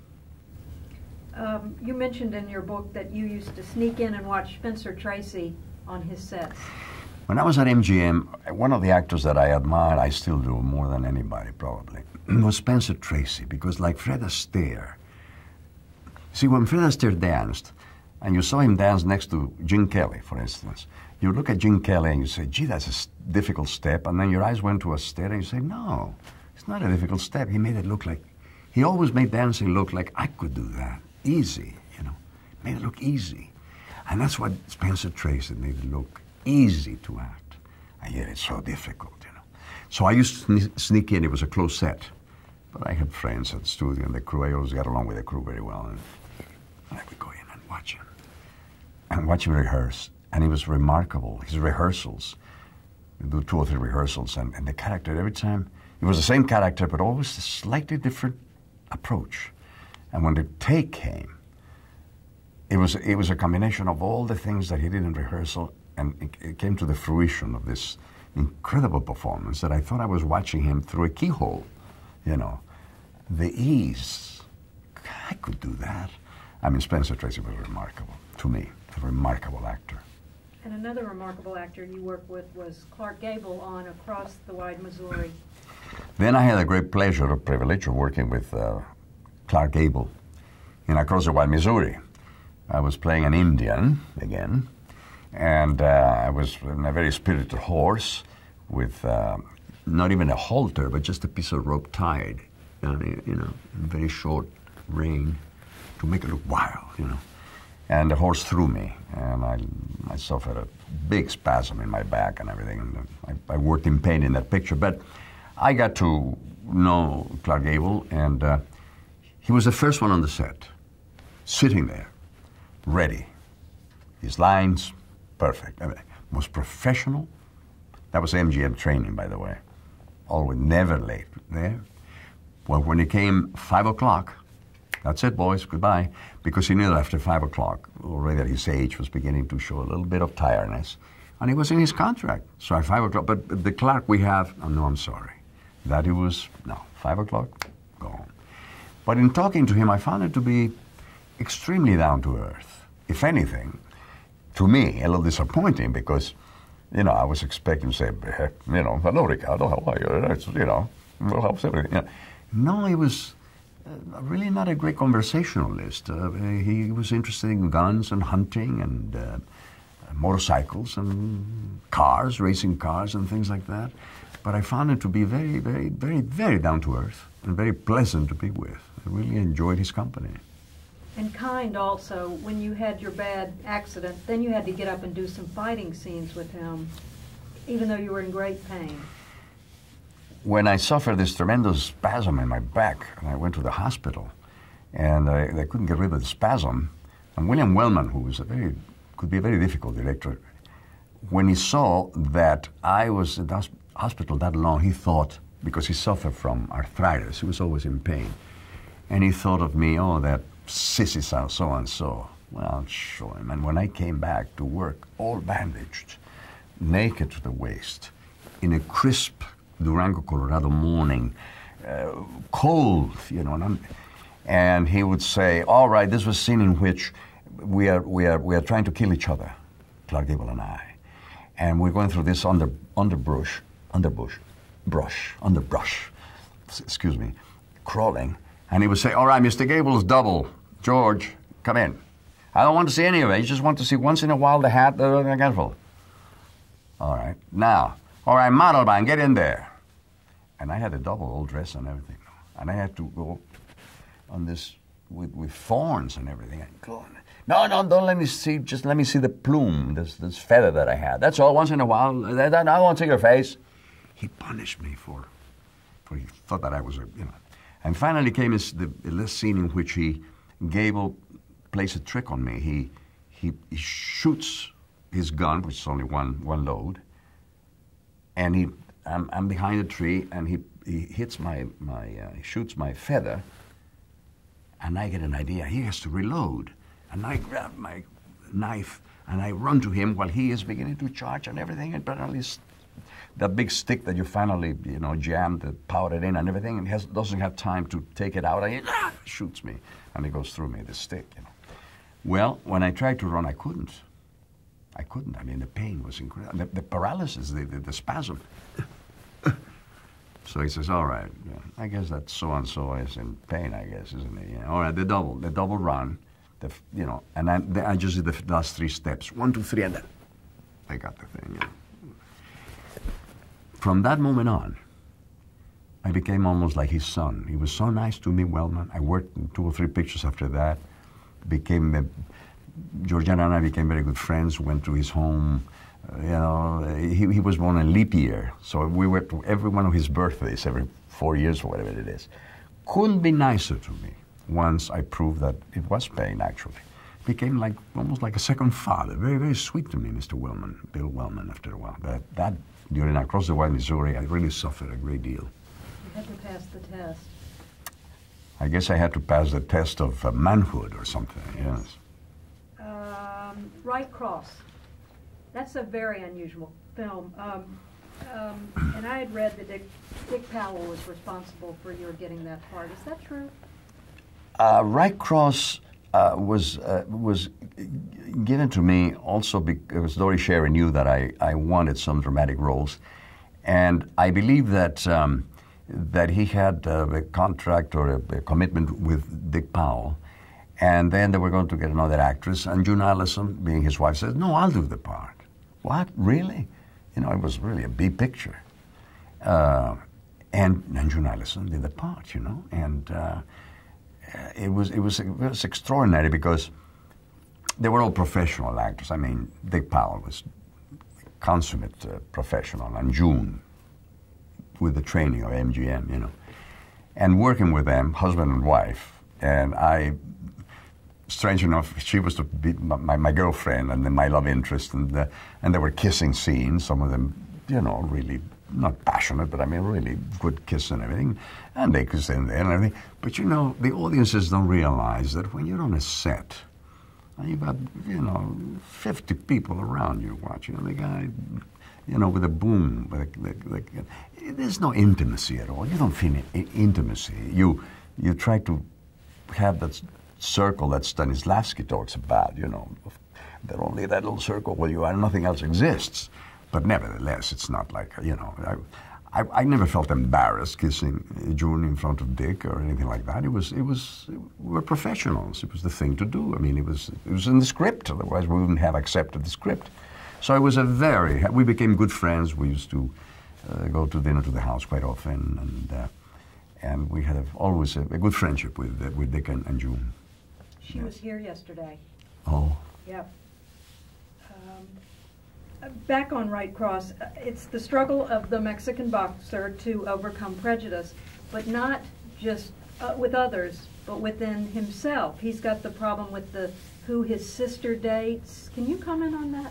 [SPEAKER 1] Um, you mentioned in your book that you used to sneak in and watch Spencer Tracy on his sets.
[SPEAKER 2] When I was at M G M, one of the actors that I admired, I still do more than anybody probably, was Spencer Tracy, because like Fred Astaire, see, when Fred Astaire danced, and you saw him dance next to Gene Kelly, for instance, you look at Gene Kelly and you say, gee, that's a s- difficult step, and then your eyes went to Astaire and you say, no, it's not a difficult step. He made it look like, he always made dancing look like, I could do that, easy, you know, made it look easy. And that's what Spencer Tracy made it look easy to act, and yet it's so difficult, you know. So I used to sneak in. It was a close set, but I had friends at the studio and the crew. I always got along with the crew very well, and I would go in and watch him, and watch him rehearse. And it was remarkable. His rehearsals, we'd do two or three rehearsals, and, and the character, every time, it was the same character, but always a slightly different approach. And when the take came, it was, it was a combination of all the things that he did in rehearsal, and it, it came to the fruition of this incredible performance that I thought I was watching him through a keyhole, you know. The ease, I could do that. I mean, Spencer Tracy was remarkable, to me, a remarkable actor.
[SPEAKER 1] And another remarkable actor you worked with was Clark Gable on Across the Wide Missouri.
[SPEAKER 2] Then I had a great pleasure, a privilege of working with uh, Clark Gable in Across the Wild Missouri. I was playing an Indian again, and uh, I was on a very spirited horse with uh, not even a halter, but just a piece of rope tied, you know, a very short rein to make it look wild, you know. And the horse threw me, and I, I suffered a big spasm in my back and everything. And I, I worked in pain in that picture, but I got to know Clark Gable, and uh, he was the first one on the set, sitting there, ready. His lines, perfect. I mean, most professional. That was M G M training, by the way. Always never late there. Well, when it came five o'clock, that's it, boys, goodbye. Because he knew that after five o'clock, already at his age, was beginning to show a little bit of tiredness. And it was in his contract. So at five o'clock, but the Clark we have, oh, no, I'm sorry. That it was, no, five o'clock, go home. But in talking to him, I found it to be extremely down to earth. If anything, to me, a little disappointing because, you know, I was expecting to say, you know, hello, Ricardo, how are you? It's, you know, well, how's everything? You know. No, he was uh, really not a great conversationalist. Uh, he was interested in guns and hunting and uh, motorcycles and cars, racing cars and things like that. But I found him to be very, very, very, very down to earth and very pleasant to be with. I really enjoyed his company.
[SPEAKER 1] And kind also. When you had your bad accident, then you had to get up and do some fighting scenes with him, even though you were in great pain.
[SPEAKER 2] When I suffered this tremendous spasm in my back, and I went to the hospital, and I, they couldn't get rid of the spasm, and William Wellman, who was a very, could be a very difficult director, when he saw that I was in the hospital that long, he thought, because he suffered from arthritis, he was always in pain, and he thought of me, oh, that sissy so-and-so. Well, I'll show him. And when I came back to work, all bandaged, naked to the waist, in a crisp Durango, Colorado morning, uh, cold, you know, and, I'm, and he would say, all right, this was a scene in which we are, we are, we are trying to kill each other, Clark Gable and I. And we're going through this under, underbrush, underbush, brush, underbrush, excuse me, crawling. And he would say, all right, Mister Gable's double. George, come in. I don't want to see any of it. I just want to see once in a while the hat, the handful. All right. Now, all right, Montalbán, get in there. And I had a double old dress and everything. And I had to go on this with, with thorns and everything. And go on. No, no, don't let me see. Just let me see the plume, this, this feather that I had. That's all, once in a while. I don't want to see your face. He punished me for, for he thought that I was a, you know. And finally came his, the, the scene in which he, Gable plays a trick on me. He, he, he shoots his gun, which is only one, one load, and he, I'm, I'm behind a tree, and he, he hits my, my uh, he shoots my feather, and I get an idea. He has to reload, and I grab my knife, and I run to him while he is beginning to charge and everything, and apparently that big stick that you finally, you know, jammed, the powdered in and everything, and he has, doesn't have time to take it out, and he ah, shoots me, and it goes through me, the stick, you know. Well, when I tried to run, I couldn't. I couldn't. I mean, the pain was incredible. The, the paralysis, the, the, the spasm. So he says, all right, yeah, I guess that so-and-so is in pain, I guess, isn't he? Yeah. All right, the double, the double run, the, you know, and I, the, I just did the last three steps. One, two, three, and then I got the thing, you know. From that moment on, I became almost like his son. He was so nice to me, Wellman. I worked in two or three pictures after that. Became, uh, Georgiana and I became very good friends, went to his home. Uh, you know, he, he was born in leap year, so we went to every one of his birthdays, every four years or whatever it is. Couldn't be nicer to me once I proved that it was pain, actually. Became like, almost like a second father. Very, very sweet to me, Mister Wellman, Bill Wellman, after a while. But that, during Across the Wild Missouri, I really suffered a great deal.
[SPEAKER 1] You had to pass the test.
[SPEAKER 2] I guess I had to pass the test of uh, manhood or something, yes.
[SPEAKER 1] Um, Right Cross. That's a very unusual film. Um, um, and I had read that Dick, Dick Powell was responsible for your getting that part. Is that true?
[SPEAKER 2] Uh, Right Cross uh, was uh, was given to me also because Dory Sherry knew that I, I wanted some dramatic roles. And I believe that um, that he had uh, a contract or a, a commitment with Dick Powell. And then they were going to get another actress, and June Allison, being his wife, said, "No, I'll do the part." What? Really? You know, it was really a big picture. Uh, and, and June Allison did the part, you know, and uh, it was it was it was extraordinary because they were all professional actors. I mean, Dick Powell was a consummate uh, professional, and June, with the training of M G M, you know, and working with them, husband and wife, and I. Strange enough, she was to be my, my girlfriend and then my love interest, and uh, and there were kissing scenes. Some of them, you know, really not passionate, but I mean really good kiss and everything. And they kissed in there and everything. But you know, the audiences don't realize that when you're on a set, and you've got you know fifty people around you watching, the guy, you know, with a boom, like, like, like, there's no intimacy at all. You don't feel intimacy. You you try to have that circle that Stanislavski talks about, you know, that only that little circle where you are, nothing else exists. But nevertheless, it's not like, you know, I, I, I never felt embarrassed kissing June in front of Dick or anything like that. It was, it was, we were professionals. It was the thing to do. I mean, it was, it was in the script. Otherwise, we wouldn't have accepted the script. So it was a very, we became good friends. We used to uh, go to dinner to the house quite often, and uh, and we had a, always a, a good friendship with uh, with Dick and, and June.
[SPEAKER 1] She was here yesterday.
[SPEAKER 2] Oh.
[SPEAKER 1] Yep. Um, back on Right Cross, uh, it's the struggle of the Mexican boxer to overcome prejudice, but not just uh, with others, but within himself. He's got the problem with the who his sister dates. Can you comment on that?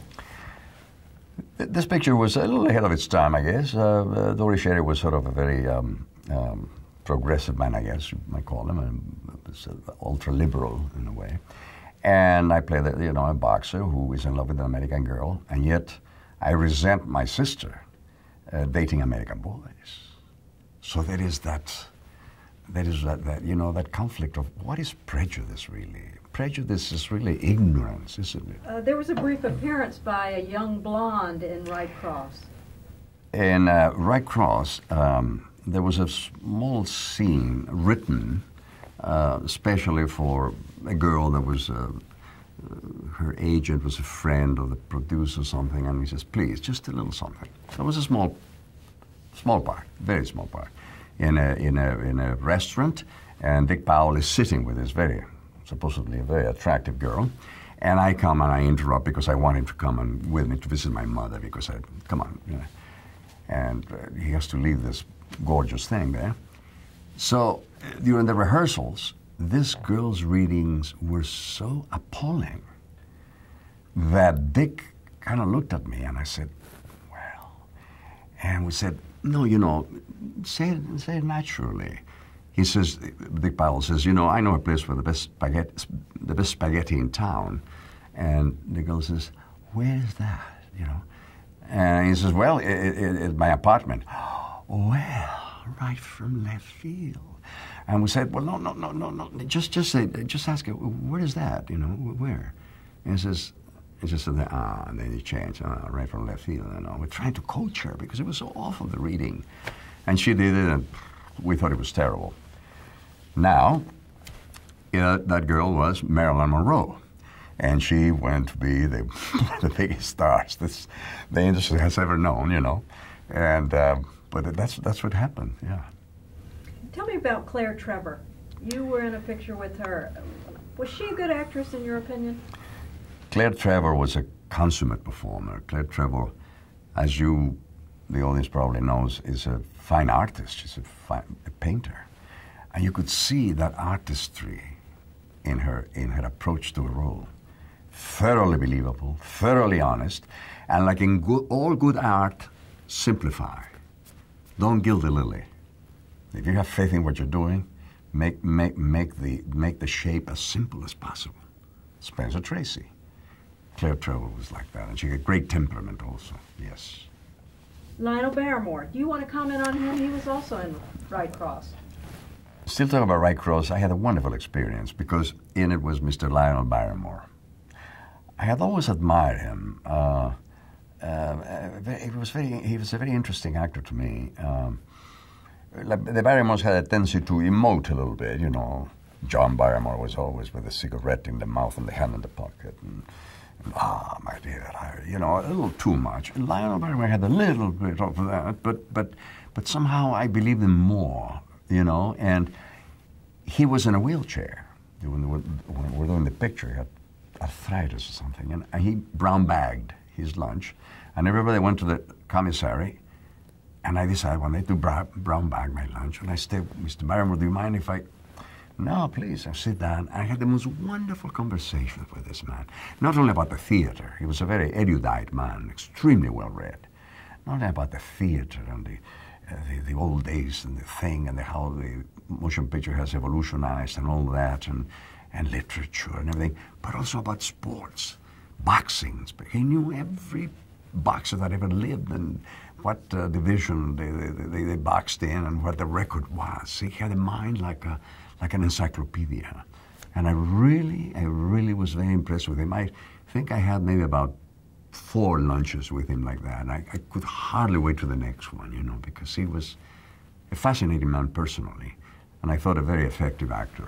[SPEAKER 2] This picture was a little ahead of its time, I guess. Uh, uh, Dory Sherry was sort of a very um, um, progressive man, I guess you might call him, and uh, ultra-liberal in a way. And I play, the, you know, a boxer who is in love with an American girl, and yet I resent my sister uh, dating American boys. So there is that, there is that, that, you know, that conflict of what is prejudice really? Prejudice is really ignorance, isn't it?
[SPEAKER 1] Uh, there was a brief appearance by a young blonde in Right Cross.
[SPEAKER 2] In uh, Right Cross, um, there was a small scene written uh, especially for a girl that was, uh, her agent was a friend of the producer or something, and he says, please, just a little something. So it was a small, small part, very small part, in a, in a, in a restaurant, and Dick Powell is sitting with this very, supposedly a very attractive girl, and I come and I interrupt because I want him to come and with me to visit my mother, because I, come on, you know, and uh, he has to leave this gorgeous thing there. So uh, during the rehearsals, this girl's readings were so appalling that Dick kind of looked at me and I said, well, and we said, no, you know, say it, say it naturally. He says, Dick Powell says, you know, I know a place for the best spaghetti, the best spaghetti in town. And the girl says, where is that, you know? And he says, well, it, it, it's my apartment. Well, right from left field. And we said, well, no, no, no, no, no, just, just say, just ask her, where is that, you know, where? And he says, he just said, ah, and then he changed, ah, right from left field, you know. We're trying to coach her because it was so awful, the reading. And she did it, and we thought it was terrible. Now, you know, that girl was Marilyn Monroe, and she went to be the, the biggest stars this the industry has ever known, you know. And uh, but that's that's what happened, yeah.
[SPEAKER 1] Tell me about Claire Trevor. You were in a picture with her. Was she a good actress in your opinion?
[SPEAKER 2] Claire Trevor was a consummate performer. Claire Trevor, as you, the audience probably knows, is a fine artist. She's a, fine, a painter. And you could see that artistry in her, in her approach to a role. Thoroughly believable, thoroughly honest, and like in good, all good art, simplify. Don't gild the lily. If you have faith in what you're doing, make, make, make, the, make the shape as simple as possible. Spencer Tracy. Claire Trevor was like that, and she had great temperament also, yes.
[SPEAKER 1] Lionel Barrymore, do you want to comment on him? He was also in Right Cross.
[SPEAKER 2] Still talking about Right Cross, I had a wonderful experience because in it was Mister Lionel Barrymore. I had always admired him. Uh, uh, it was very, he was a very interesting actor to me. Um, the Barrymores had a tendency to emote a little bit, you know, John Barrymore was always with a cigarette in the mouth and the hand in the pocket. And, and ah, my dear, I, you know, a little too much. And Lionel Barrymore had a little bit of that, but but but somehow I believed him more, you know. And he was in a wheelchair when we when we're doing the picture. He had arthritis or something, and, and he brown bagged his lunch, and everybody went to the commissary. And I decided one day to brown bag my lunch, and I said, Mister Barrymore, do you mind if I... No, please, I sit down. I had the most wonderful conversation with this man. Not only about the theater, he was a very erudite man, extremely well-read. Not only about the theater and the, uh, the, the old days and the thing and the, how the motion picture has evolutionized and all that, and, and literature and everything, but also about sports, boxing. He knew every boxer that ever lived and what uh, division they, they, they, they boxed in and what the record was. He had a mind like a like an encyclopedia. And I really, I really was very impressed with him. I think I had maybe about four lunches with him like that. And I, I could hardly wait to the next one, you know, because he was a fascinating man personally, and I thought a very effective actor.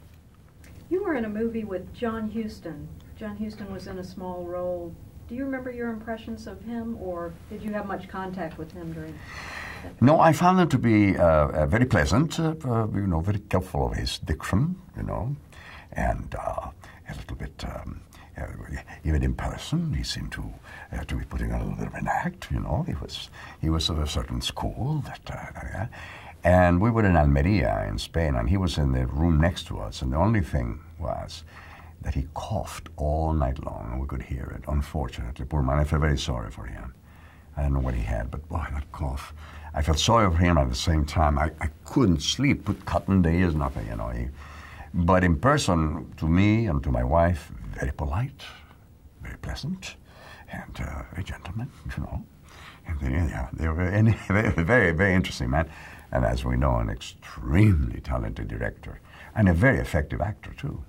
[SPEAKER 1] You were in a movie with John Huston. John Huston was in a small role. Do you remember your impressions of him, or did you have much contact with him during that?
[SPEAKER 2] No, I found him to be uh, uh, very pleasant, uh, uh, you know, very careful of his diction, you know, and uh, a little bit, um, uh, even in person, he seemed to uh, to be putting on a little bit of an act, you know. He was he was of a certain school, that, uh, uh, and we were in Almeria in Spain, and he was in the room next to us, and the only thing was that he coughed all night long, and we could hear it, unfortunately. Poor man, I felt very sorry for him. I don't know what he had, but boy, that cough. I felt sorry for him at the same time. I, I couldn't sleep, put cotton in the ears, nothing, you know. He, but in person, to me and to my wife, very polite, very pleasant, and uh, a gentleman, you know. And they, yeah, they were very, very, very, very interesting man. And as we know, an extremely talented director, and a very effective actor, too.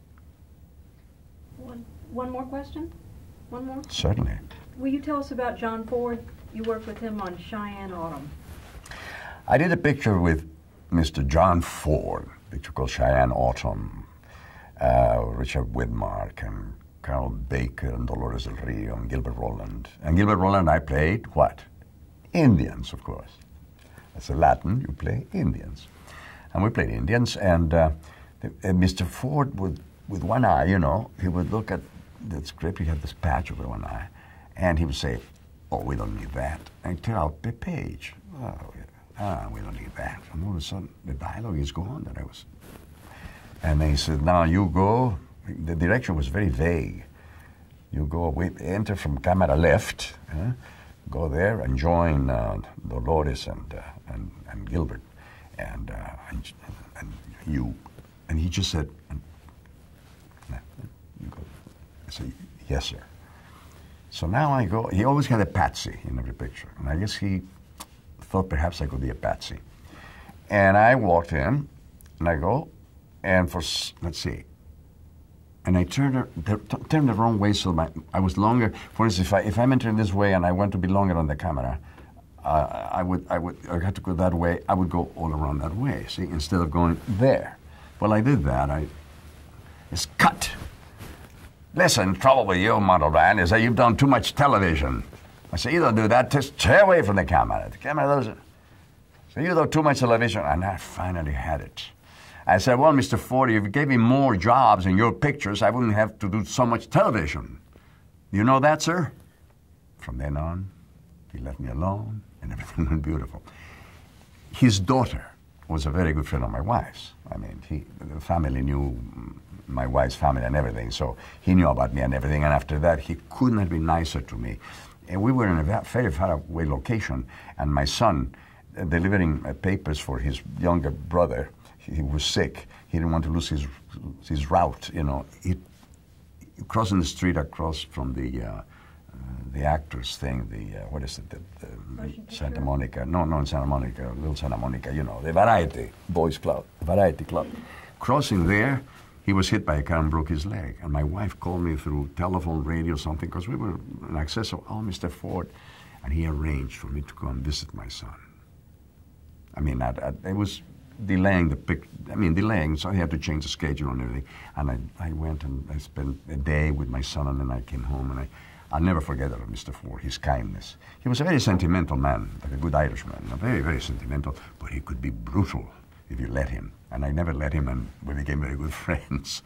[SPEAKER 1] One, one more question? One more?
[SPEAKER 2] Certainly.
[SPEAKER 1] Will you tell us about John Ford? You worked with him on Cheyenne Autumn.
[SPEAKER 2] I did a picture with Mister John Ford, a picture called Cheyenne Autumn, uh, Richard Widmark and Carol Baker and Dolores Del Rio and Gilbert Roland. And Gilbert Roland, I played what? Indians, of course. As a Latin, you play Indians. And we played Indians, and uh, uh, Mister Ford would, with one eye, you know, he would look at the script, he had this patch over one eye, and he would say, oh, we don't need that, and tear out the page. Oh, ah, we don't need that. And all of a sudden, the dialogue is gone that I was. And then he said, now you go, the direction was very vague. You go, we enter from camera left, uh, go there and join uh, Dolores and, uh, and, and Gilbert, and, uh, and, and you. And he just said, and, you go. I said, yes, sir. So now I go, he always had a patsy in every picture. And I guess he thought perhaps I could be a patsy. And I walked in, and I go, and for, let's see, and I turned the, turned the wrong way so my, I was longer. For instance, if, I, if I'm entering this way and I want to be longer on the camera, uh, I would, I would, I had to go that way, I would go all around that way, see, instead of going there. Well, I did that. I, it's cut. Listen, trouble with you, Montalbán, is that you've done too much television. I said, you don't do that, just stay away from the camera. The camera doesn't. So you do too much television, and I finally had it. I said, well, Mister Ford, if you gave me more jobs in your pictures, I wouldn't have to do so much television. You know that, sir? From then on, he left me alone, and everything went beautiful. His daughter was a very good friend of my wife's. I mean, he, the family knew my wife's family and everything, so he knew about me and everything, and after that, he couldn't have been nicer to me. And we were in a very far away location, and my son, uh, delivering uh, papers for his younger brother, he, he was sick. He didn't want to lose his his route, you know. He, crossing the street across from the uh, uh, the actors thing, the, uh, what is it, the, the Santa Monica, no, no, Santa Monica, Little Santa Monica, you know, the Variety Boys Club, Variety Club. Crossing there, he was hit by a car and broke his leg. And my wife called me through telephone, radio, something, because we were in access of, oh, Mister Ford. And he arranged for me to go and visit my son. I mean, I, I, it was delaying the pic. I mean, delaying, so I had to change the schedule and everything. And I, I went and I spent a day with my son, and then I came home, and I, I'll never forget it, Mister Ford, his kindness. He was a very sentimental man, like a good Irishman, very, very sentimental, but he could be brutal if you let him. And I never let him, and we became very good friends.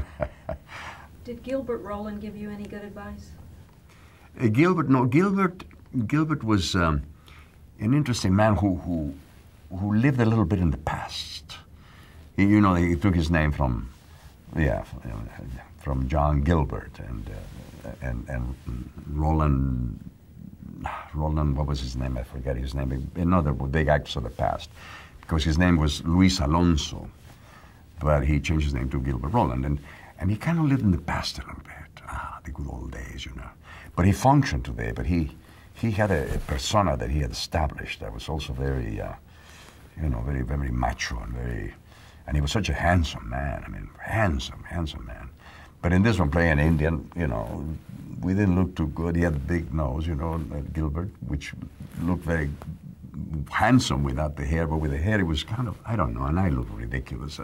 [SPEAKER 1] Did Gilbert Roland give you any good advice?
[SPEAKER 2] Uh, Gilbert, no, Gilbert, Gilbert was um, an interesting man who, who, who lived a little bit in the past. He, you know, he took his name from, yeah, from John Gilbert, and uh, and and Roland, Roland, what was his name? I forget his name. Another big actor of the past, because his name was Luis Alonso, but he changed his name to Gilbert Roland, and and he kind of lived in the past a little bit. Ah, the good old days, you know. But he functioned today. But he he had a, a persona that he had established that was also very, uh, you know, very very macho and very, and he was such a handsome man. I mean, handsome, handsome man. But in this one, playing Indian, you know, we didn't look too good. He had a big nose, you know, Gilbert, which looked very handsome without the hair, but with the hair, it was kind of, I don't know, and I looked ridiculous.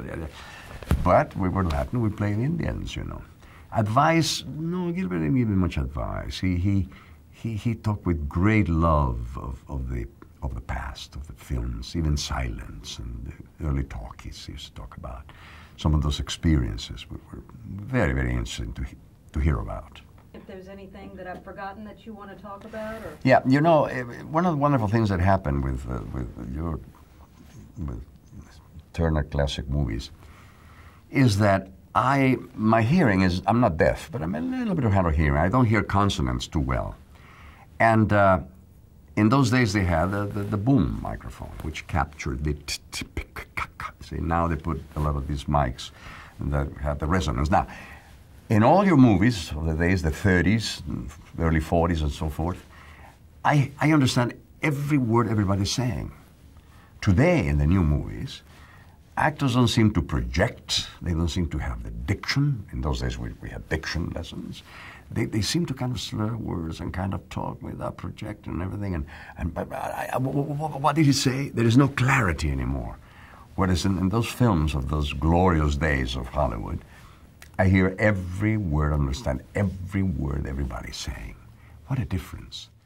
[SPEAKER 2] But we were Latin, we played Indians, you know. Advice, no, Gilbert didn't give me much advice. He, he, he, he talked with great love of, of, the, of the past, of the films, even silence, and the early talkies he used to talk about. Some of those experiences were, were very, very interesting to, to hear about.
[SPEAKER 1] If there's anything that I've forgotten that you want to talk about, or
[SPEAKER 2] yeah, you know, one of the wonderful things that happened with uh, with your with Turner Classic Movies is that I my hearing is I'm not deaf, but I'm a little bit of hard of hearing. I don't hear consonants too well, and uh, in those days they had the, the, the boom microphone, which captured the t t p k k. See, now they put a lot of these mics that have the resonance. Now, in all your movies of the days, the thirties, early forties, and so forth, I, I understand every word everybody's saying. Today, in the new movies, actors don't seem to project. They don't seem to have the diction. In those days, we, we had diction lessons. They, they seem to kind of slur words and kind of talk without projecting and everything. And, and but I, I, what, what did he say? There is no clarity anymore. Whereas in, in those films of those glorious days of Hollywood, I hear every word, understand every word everybody's saying. What a difference.